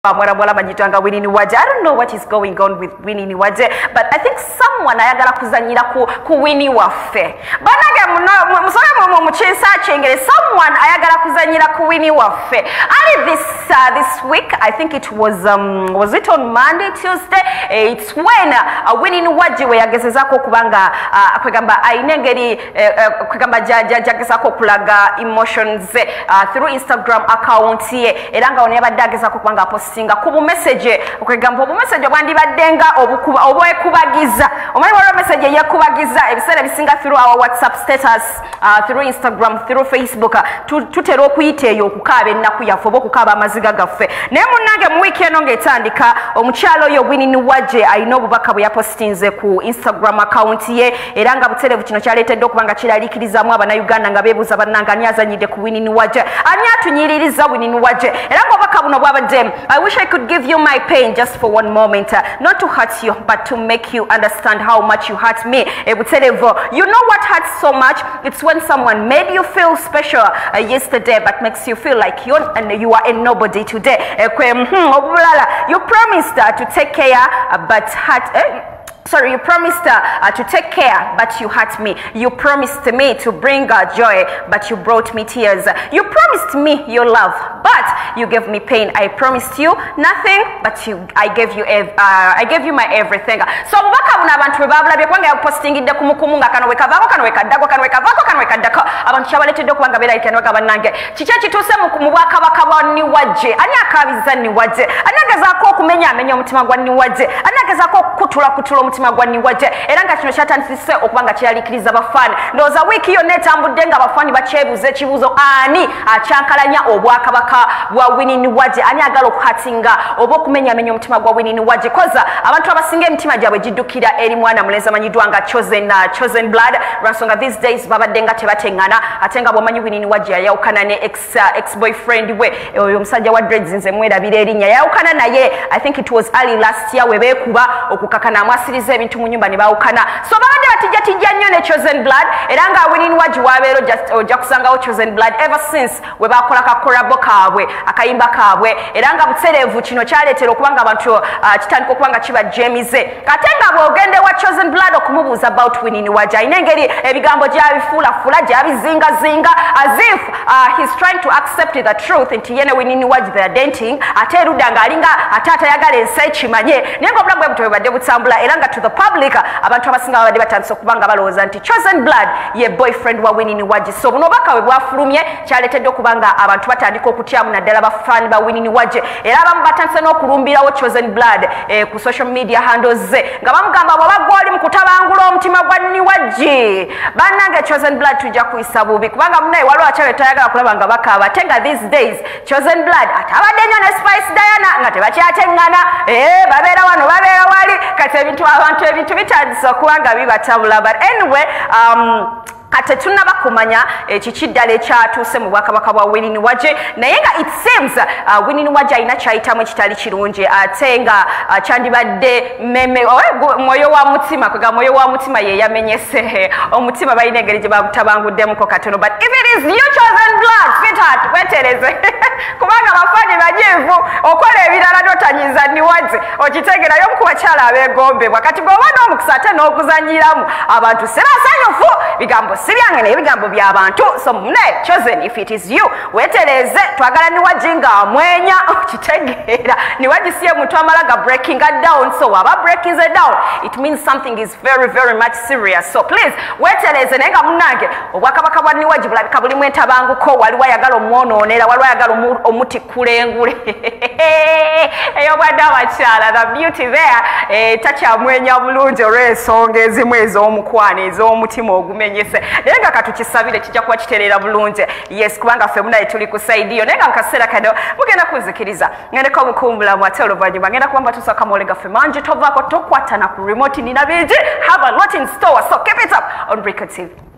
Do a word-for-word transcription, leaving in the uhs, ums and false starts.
Mwarabola bajitanga Winnie Niwaje. I don't know what is going on with Winnie Niwaje, but I think someone ayagala kuzanyira ku, ku Winnie waffe. Banage musobe mu muchisa chengere someone ayagala kuzanyira ku Winnie waffe. Ali this uh, this week, I think it was um was it on Monday, Tuesday? Uh, it's when uh, Winnie Niwaje we yagezezako kubanga uh, kwegamba ainengeri uh, uh, kwegamba jaja jagezako kulaga emotions uh, through Instagram account ye eranga one yabadagezako kubanga post singa kubu message okwegamba obu message bwandi baddenga obukuba obwe kubagiza omani wala message ya kubagiza ebisera bisinga through our WhatsApp status uh, through Instagram through Facebook uh, tutero okuyiteyo okukaaba ennaku yaffe oba okukaaba amaziga gaffe naye munnange mu weekend ngetandika omukyalo yo Winnie Niwaje ayina obubaka bwe yapostinze ku Instagram account ye era nga buterevu kino kyaleetedde okubanga kiraliikirizamu abannayuganda nga beebuuza bannanga ani azanyidde ku Winnie Niwaje ani atunyiririza Winnie Niwaje era nga obubaka buno bwabadde I wish I could give you my pain just for one moment, uh, not to hurt you, but to make you understand how much you hurt me. You know what hurts so much? It's when someone made you feel special uh, yesterday, but makes you feel like you're and you are a nobody today. You promised uh, to take care, uh, but hurt. Uh, Sorry, you promised uh, uh, to take care, but you hurt me. You promised me to bring uh, joy, but you brought me tears. You promised me your love, but you gave me pain. I promised you nothing, but you, I gave you, ev uh, I gave you my everything. So mubaka muna abantu webabula byekwanga ya posting ide kumukumunga kano wekavako kano wekadako kano wekavako kano wekadako abantu chabaletedde okubanga bera ikenweka bannange kicha kituse mu bwaka bakabwa Niwaje ani akabiza Niwaje ani agezaako okumenya amenya omutima gwa Niwaje ani agezaako okutula kutula omutima gwa Niwaje era nga kino kyatandise okubanga kyalikiriza abafani ndoza wiki yo netambudde nga abafani bakyebuze ekibuzo ani acyankalanya obwakabaka bwa Winnie Niwaje ani agala okuhatinga oba okumenya amenya omutima gwa Winnie Niwaje koza abantu abasinga emitima gyabwe giddukira eri mwana muleza manyiddwa nga chosen uh, chosen blood ransonga these days babadde nga tebatengana ate nga bwomanyi Winnie Niwaje yayawukana ne ex, uh, ex boyfriend we oyo omusajja wa dreads nze mwerabira erinnya yayawukana naye I think it was early last year we beekuba okukakana amwasiriza ebintu mu nyumba ne bawukana so babadde batijja tijja nnyo ne chosen blood era nga Winnie Niwaje wabeero just ojja kusangawo chosen blood ever since we bakola kakolabo kaabwe akayimba kaabwe era nga butereevu kino kyaleetera okubanga abantu uh, kitandika okubanga kiba jemize kate nga bwogende wa chosen blood okumubuuza about Winnie Niwaje ayina engeri ebigambo gyabifuulafula gyabizingazinga as if uh, he's trying to accept the truth nti yene Winnie Niwaje they are dating ate erudda ng'alinga ate atayagala ensi ekimanye naye nga obulamu bwe buto bwebadde butambula era nga to the public abantu abasinga babadde batandise okubanga balowooza nti chosen blood ye boyfriend wa Winnie Niwaje so buno obubaka bwe bwafulumye kyaleetedde okubanga abantu batandika okutyamu naddala bafaani ba Winnie Niwaje era abamu batandise n'okulumbirawo chosen blood eh, ku social media handles ze nga bamugamba bw'oba gw'oli mu kutabangula omutima gwa Niwaje bannange chosen blood tujja kuyisa bubi kubanga munaye waliwo akyalo tayagala kulaba nga bakaaba ate nga these days chosen blood atabadde nnyo ne Spice Diana nga tebakyateŋŋana eh, babeera wano babeera wali kati ebintu abantu ebintu bitandise okuba nga bibatabula but anyway um, kate tunaba kumanya ekikiddala ekyatuuse mu bwakabaka bwa Winnie Niwaje naye nga it seems uh, Winnie Niwaje ayina kyayitamu ekitali kirungi ate nga uh, kyandibadde meme mwoyo wa mutima kwega mwoyo wa mutima ye yamenyese omutima balina engeri gye babutabanguddemuko katono but if it is you chosen blood sweetheart wetereze kubanga abafani bajeevu okola ebirala notanyiza Niwaje okitegerayo mu kubakyala abeegombebwa kati bw'oba n'omukisa ate n'okuzanyiramu abantu sebasanyufu bigambo sibyange ne ebigambo by'abantu so mune chosen if it is you wetereze twagala Niwaje nga amwenya okitegeera Niwaje siye muntu amalaga breaking down so waba breaking it down it means something is very very much serious so please wetereze naye nga munnange obwakabaka bwa Niwaje bulabika bulimu entabanguko waliwo ayagala omwonoonera waliwo ayagala omuti kulengule eyo bwadde abakyala the beauty there eh, takyamwenya bulungi olw'ensonga ezimu ez'omukwana ez'omutima ogumenyese naye nga katukisabire kijja kuba kitereera bulungi yes kubanga ffe munaye tuli ku saidi yo naye nga mu kaseera kano mugenda kunzikiriza ngendeko obukumbulamu ate oluvannyuma ngenda kuba mbatuusako amawole gaffe mangi tovaako tokwatana ku remote nina bingi have a lot in store so keep it up on Brick T V.